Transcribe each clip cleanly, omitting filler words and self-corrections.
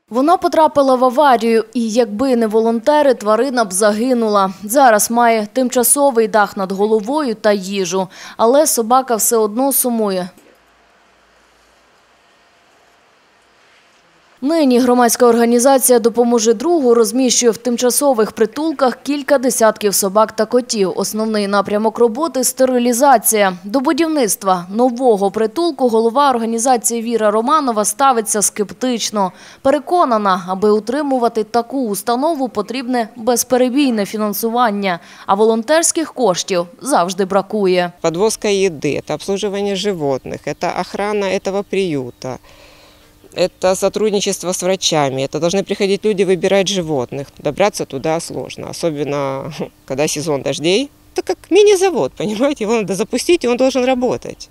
Вона потрапила в аварію і, якби не волонтери, тварина б загинула. Зараз має тимчасовий дах над головою та їжу, але собака все одно сумує. Нині громадська організація «Допоможи другу» розміщує в тимчасових притулках кілька десятків собак та котів. Основний напрямок роботи – стерилізація. До будівництва нового притулку голова організації Віра Романова ставиться скептично. Переконана, аби утримувати таку установу, потрібне безперебійне фінансування, а волонтерських коштів завжди бракує. Подвозка еды, это обслуживание животных, это охрана этого приюта. Это сотрудничество с врачами. Это должны приходить люди выбирать животных. Добраться туда сложно, особенно когда сезон дождей. Это как мини-завод, понимаете? Его надо запустить, и он должен работать.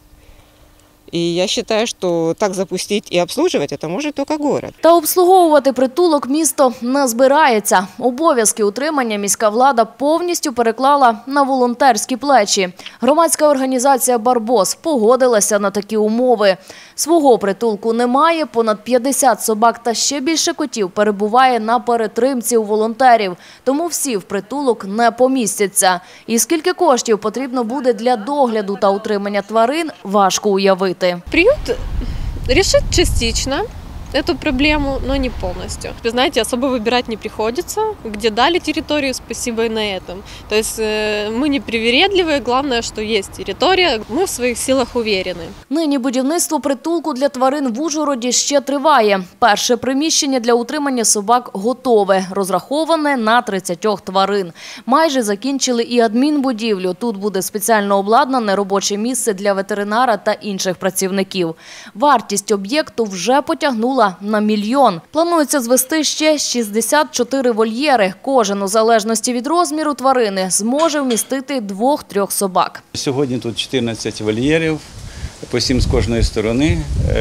И я считаю, что так запустить и обслуживать это может только город. Та обслуговувати притулок місто не збирається. Обов'язки утримання міська влада повністю переклала на волонтерські плечі. Громадська організація «Барбос» погодилася на такі умови. Свого притулку немає, понад 50 собак та ще більше котів перебуває на перетримці у волонтерів. Тому всі в притулок не помістяться. І скільки коштів потрібно буде для догляду та утримання тварин, важко уявити. Приют решит частично эту проблему, но не полностью. Вы знаете, особо выбирать не приходится. Где дали территорию, спасибо и на этом. То есть мы не привередливые, главное, что есть территория, мы в своих силах уверены. Нині будівництво притулку для тварин в Ужгороді ще триває. Перше приміщення для утримання собак готове, розраховане на 30 тварин. Майже закінчили і адмінбудівлю. Тут буде спеціально обладнане робоче місце для ветеринара та інших працівників. Вартість об'єкту вже потягнула на 1 мільйон. Планується звести ще 64 вольєри. Кожен, у залежності від розміру тварини, зможе вмістити 2-3 собак. Сьогодні тут 14 вольєрів, по 7 з кожної сторони.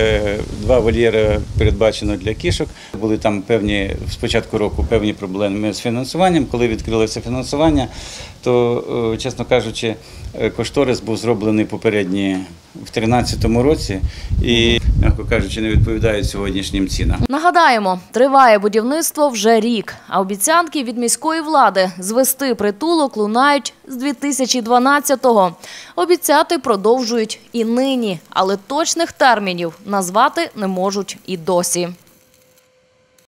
2 вольєри передбачено для кішок. Були там з початку року певні проблеми з фінансуванням. Коли відкрилося фінансування, то, чесно кажучи, кошторис був зроблений попередній в 2013 році і, м'яко кажучи, не відповідають сьогоднішнім цінам. Нагадаємо, триває будівництво вже рік, а обіцянки від міської влади звести притулок лунають з 2012-го. Обіцяти продовжують і нині, але точних термінів назвати не можуть і досі.